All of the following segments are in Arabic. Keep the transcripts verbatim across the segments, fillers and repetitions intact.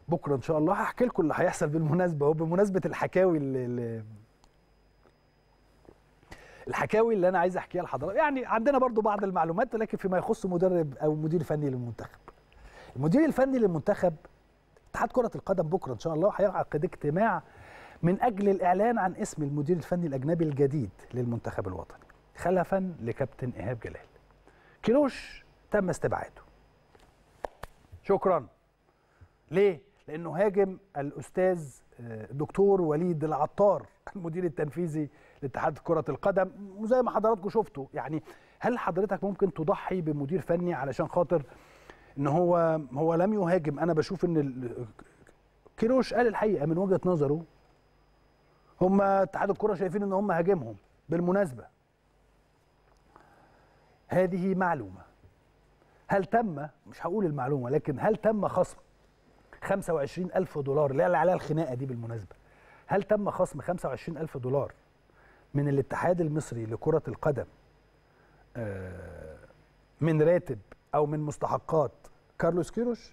بكره ان شاء الله هحكي لكم اللي هيحصل بالمناسبه، وبمناسبه الحكاوي اللي الحكاوي اللي انا عايز احكيها لحضرتك. يعني عندنا برضو بعض المعلومات، لكن فيما يخص مدرب او مدير فني للمنتخب. المدير الفني للمنتخب اتحاد كره القدم بكره ان شاء الله هيعقد اجتماع من اجل الاعلان عن اسم المدير الفني الاجنبي الجديد للمنتخب الوطني خلفا لكابتن ايهاب جلال. كيروش تم استبعاده. شكرا. ليه؟ لانه هاجم الاستاذ الدكتور وليد العطار المدير التنفيذي لاتحاد كره القدم، وزي ما حضراتكم شفتوا. يعني هل حضرتك ممكن تضحي بمدير فني علشان خاطر ان هو هو لم يهاجم؟ انا بشوف ان كيروش قال الحقيقه من وجهه نظره. هم اتحاد الكره شايفين ان هم هاجمهم. بالمناسبه هذه معلومه. هل تم، مش هقول المعلومه، لكن هل تم خصم خمسة وعشرين ألف دولار اللي عليها الخناقه دي؟ بالمناسبه هل تم خصم خمسة وعشرين ألف دولار من الاتحاد المصري لكره القدم من راتب او من مستحقات كارلوس كيروش؟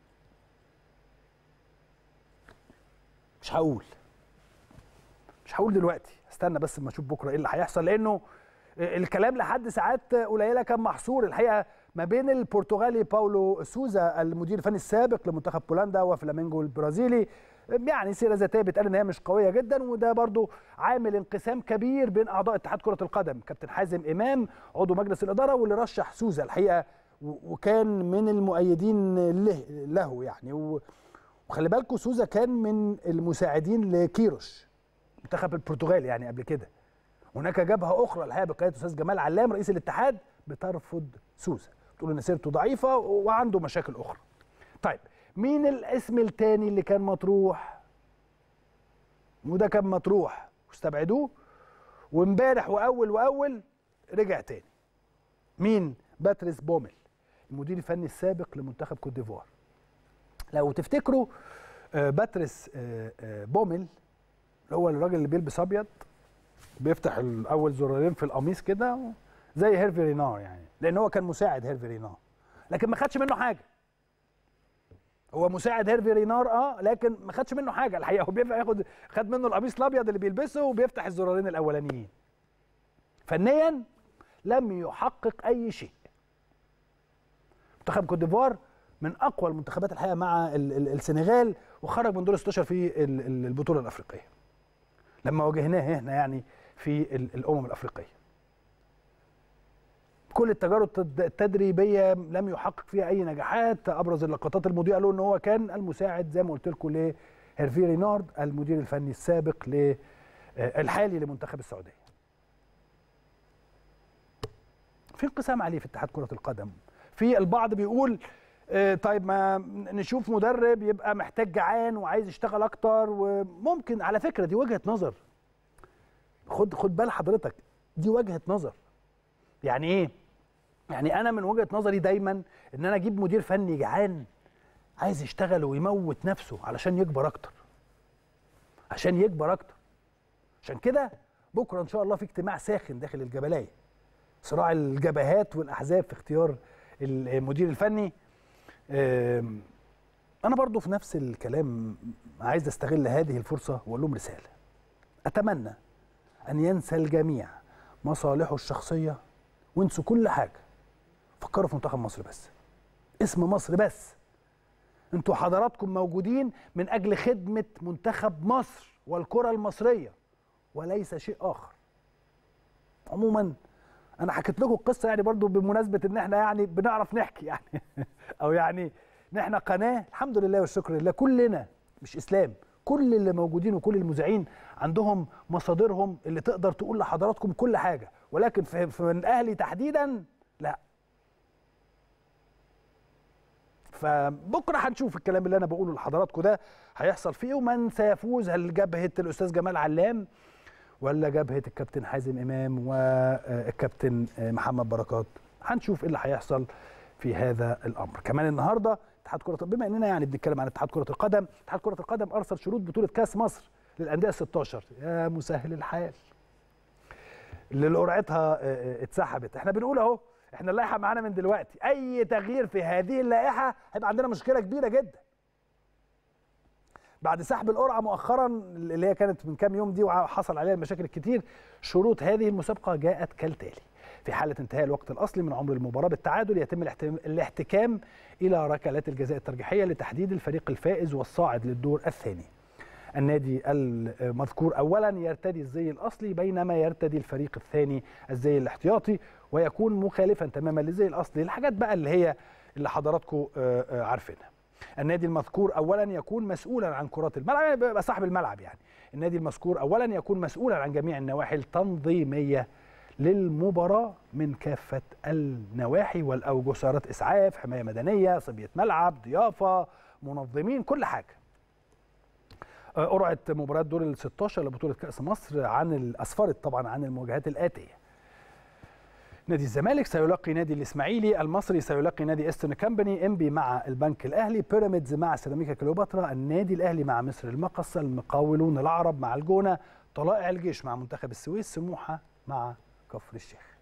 مش هقول مش هقول دلوقتي، استنى بس اما اشوف بكره ايه اللي هيحصل، لانه الكلام لحد ساعات قليله كان محصور الحقيقه ما بين البرتغالي باولو سوزا المدير الفني السابق لمنتخب بولندا وفلامينجو البرازيلي. يعني سيره ذاتيه بيتقال ان هي مش قويه جدا، وده برضو عامل انقسام كبير بين اعضاء اتحاد كره القدم. كابتن حازم امام عضو مجلس الاداره واللي رشح سوزا الحقيقه وكان من المؤيدين له, له يعني. وخلي بالكم سوزا كان من المساعدين لكيروش منتخب البرتغال يعني قبل كده. هناك جبهه اخرى الحقيقه بقياده الاستاذ جمال علام رئيس الاتحاد بترفض سوزا، بتقول ان سيرته ضعيفه وعنده مشاكل اخرى. طيب مين الاسم الثاني اللي كان مطروح؟ وده كان مطروح واستبعدوه، وامبارح واول واول رجع تاني. مين؟ باتريس بوميل المدير الفني السابق لمنتخب كوت ديفوار. لو تفتكروا باتريس بوميل اللي هو الراجل اللي بيلبس ابيض بيفتح الاول زرارين في القميص كده زي هيرفي رينار، يعني لان هو كان مساعد هيرفي رينار لكن ما خدش منه حاجه. هو مساعد هيرفي رينار اه لكن ما خدش منه حاجه الحقيقه. هو بياخد خد منه القميص الابيض اللي بيلبسه وبيفتح الزرارين الاولانيين. فنيا لم يحقق اي شيء. منتخب كوت ديفوار من اقوى المنتخبات الحقيقه مع السنغال، وخرج من دور ستاشر في البطوله الافريقيه لما واجهناه هنا يعني في الامم الافريقيه. كل التجارب التدريبيه لم يحقق فيها اي نجاحات. ابرز اللقطات المضيئه له ان هو كان المساعد زي ما قلت لكم لهيرفي رينارد المدير الفني السابق الحالي لمنتخب السعوديه. في انقسام عليه في اتحاد كره القدم. في البعض بيقول طيب ما نشوف مدرب يبقى محتاج جعان وعايز يشتغل اكتر، وممكن على فكره دي وجهه نظر. خد خد بال حضرتك، دي وجهه نظر. يعني ايه؟ يعني انا من وجهه نظري دايما ان انا اجيب مدير فني جعان عايز يشتغل ويموت نفسه علشان يكبر اكتر. عشان يكبر اكتر. عشان كده بكره ان شاء الله في اجتماع ساخن داخل الجبلايه. صراع الجبهات والاحزاب في اختيار المدير الفني. انا برضو في نفس الكلام عايز استغل هذه الفرصه واقول لهم رساله. اتمنى ان ينسى الجميع مصالحه الشخصيه وانسوا كل حاجه. فكروا في منتخب مصر بس، اسم مصر بس. انتوا حضراتكم موجودين من اجل خدمه منتخب مصر والكره المصريه وليس شيء اخر. عموما انا حكيت لكم القصه يعني برضو بمناسبه ان احنا يعني بنعرف نحكي يعني او يعني ان احنا قناه الحمد لله والشكر لله كلنا مش اسلام، كل اللي موجودين وكل المذيعين عندهم مصادرهم اللي تقدر تقول لحضراتكم كل حاجه، ولكن في, في من اهلي تحديدا لا. فبكره هنشوف الكلام اللي انا بقوله لحضراتكم ده هيحصل فيه ومن سيفوز، هل جبهه الاستاذ جمال علام ولا جبهه الكابتن حازم امام والكابتن محمد بركات. هنشوف ايه اللي هيحصل في هذا الامر. كمان النهارده اتحاد كره، بما اننا يعني بنتكلم عن اتحاد كره القدم، اتحاد كره القدم ارسل شروط بطوله كاس مصر للانديه ستاشر. يا مسهل الحال اللي قرعتها اتسحبت. احنا بنقول اهو، احنا اللائحه معانا من دلوقتي، اي تغيير في هذه اللائحه هيبقى عندنا مشكله كبيره جدا. بعد سحب القرعه مؤخرا اللي هي كانت من كام يوم دي وحصل عليها المشاكل الكتير، شروط هذه المسابقه جاءت كالتالي: في حاله انتهاء الوقت الاصلي من عمر المباراه بالتعادل يتم الاحتكام الى ركلات الجزاء الترجيحيه لتحديد الفريق الفائز والصاعد للدور الثاني. النادي المذكور اولا يرتدي الزي الاصلي، بينما يرتدي الفريق الثاني الزي الاحتياطي، ويكون مخالفا تماما للزي الاصلي. الحاجات بقى اللي هي اللي حضراتكم عارفينها. النادي المذكور اولا يكون مسؤولا عن كرات الملعب، يعني بيبقى صاحب الملعب. يعني النادي المذكور اولا يكون مسؤولا عن جميع النواحي التنظيميه للمباراه من كافه النواحي والاوجه، سيارات اسعاف، حمايه مدنيه، صبيه ملعب، ضيافه، منظمين، كل حاجه. قرعه مباريات دور ال ستاشر لبطوله كاس مصر عن اسفرت طبعا عن المواجهات الاتيه: نادي الزمالك سيلاقي نادي الاسماعيلي، المصري سيلاقي نادي ايسترن كامباني، انبي مع البنك الاهلي، بيراميدز مع سيراميكا كليوباترا، النادي الاهلي مع مصر المقص، المقاولون العرب مع الجونه، طلائع الجيش مع منتخب السويس، سموحه مع كفر الشيخ.